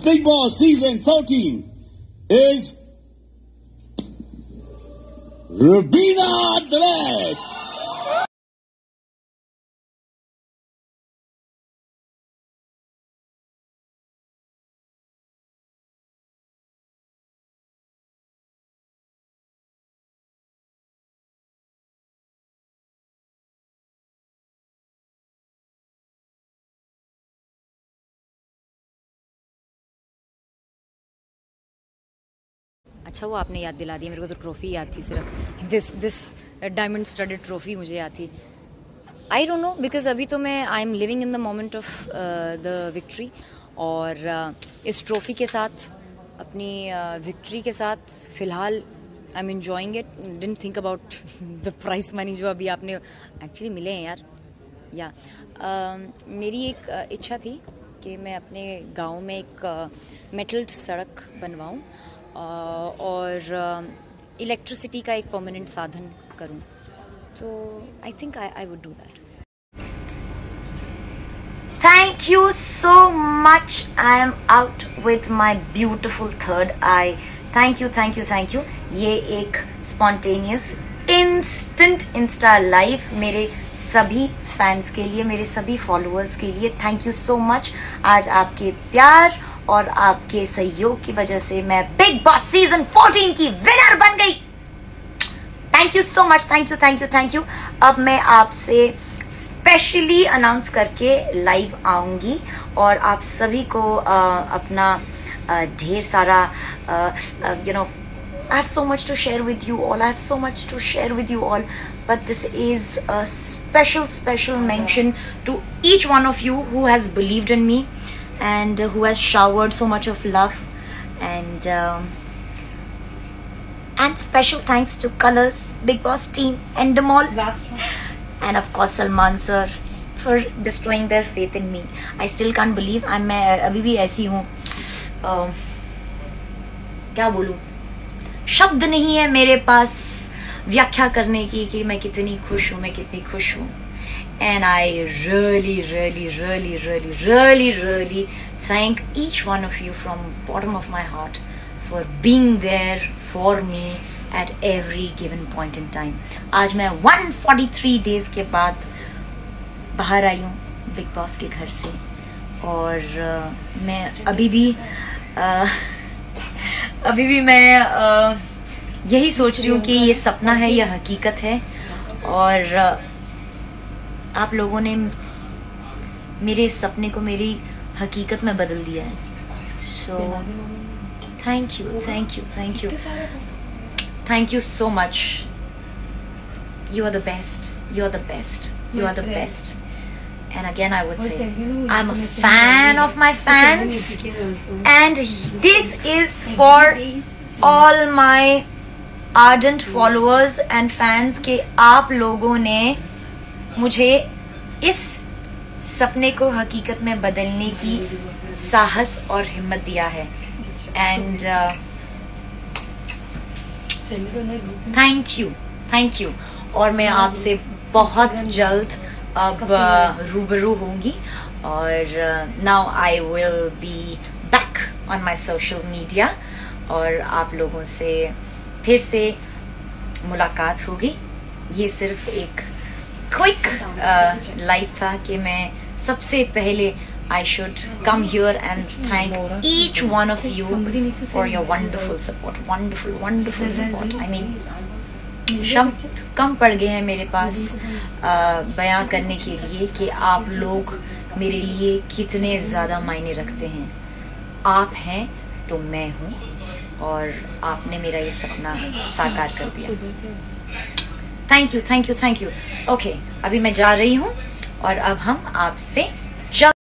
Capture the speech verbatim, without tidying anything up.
Bigg Boss Season fourteen is Rubina Dilek. अच्छा वो आपने याद दिला दी, मेरे को तो ट्रॉफी याद थी सिर्फ, this this diamond studded trophy मुझे याद थी. आई डोंट नो बिकॉज अभी तो मैं I am living in the moment of the victory, और uh, इस ट्रॉफी के साथ, अपनी विक्ट्री uh, के साथ फ़िलहाल I am enjoying it. Didn't think about the prize money जो अभी आपने एक्चुअली मिले हैं यार. या uh, मेरी एक uh, इच्छा थी कि मैं अपने गांव में एक मेटल्ड uh, सड़क बनवाऊं Uh, और इलेक्ट्रिसिटी uh, का एक परमानेंट साधन करूं. तो I think I I would do that. Thank you so much. I am out with my beautiful third eye. Thank you, thank you, thank you. ये एक spontaneous instant insta live मेरे सभी fans के लिए, मेरे सभी फॉलोअर्स के लिए थैंक यू सो मच. आज आपके प्यार और आपके सहयोग की वजह से मैं बिग बॉस सीजन फोर्टीन की विनर बन गई. Thank you so much, thank you, thank you, thank you. अब मैं आपसे स्पेशली अनाउंस करके लाइव आऊंगी और आप सभी को uh, अपना uh, ढेर सारा you know I have so much to share with you all. I have so much to share with you all. But this is a special, special mention to each one of you who has believed in me and who has showered so much of love. And um, and special thanks to Colors, Bigg Boss team, Endemol, and of course Salman sir for destroying their faith in me. I still can't believe I'm मैं अभी भी ऐसी हूँ. uh, क्या बोलूँ, शब्द नहीं है मेरे पास व्याख्या करने की कि मैं कितनी खुश हूँ, मैं कितनी खुश हूँ. And I really, really, really, really, really, really thank each one of you from bottom of my heart for being there for me at every given point in time. आज मैं one forty-three days के बाद बाहर आई हूँ big boss के घर से, और uh, मैं अभी भी uh, अभी भी मैं uh, यही सोच रही हूँ कि ये सपना है या हकीकत है. और uh, आप लोगों ने मेरे इस सपने को मेरी हकीकत में बदल दिया है. So thank you, thank you, thank you, thank you so much. You are the best, you are the best, you are the best. And again I would say I'm a fan of my fans, and this is for all my ardent followers and fans के आप लोगों ने मुझे इस सपने को हकीकत में बदलने की साहस और हिम्मत दिया है. And thank you, thank you. और मैं आपसे बहुत जल्द अब रूबरू होंगी, और now I will be back on my social media, और आप लोगों से फिर से मुलाकात होगी. ये सिर्फ एक क्विक लाइव था कि मैं सबसे पहले I should come here and thank each one of you for your wonderful support, wonderful, wonderful support. I mean, शब्द कम पड़ गए हैं मेरे पास बयां करने के लिए कि आप लोग मेरे लिए कितने ज़्यादा मायने रखते हैं. आप हैं तो मैं हूँ, और आपने मेरा ये सपना साकार कर दिया. Thank you, thank you, thank you. Okay, अभी मैं जा रही हूँ, और अब हम आपसे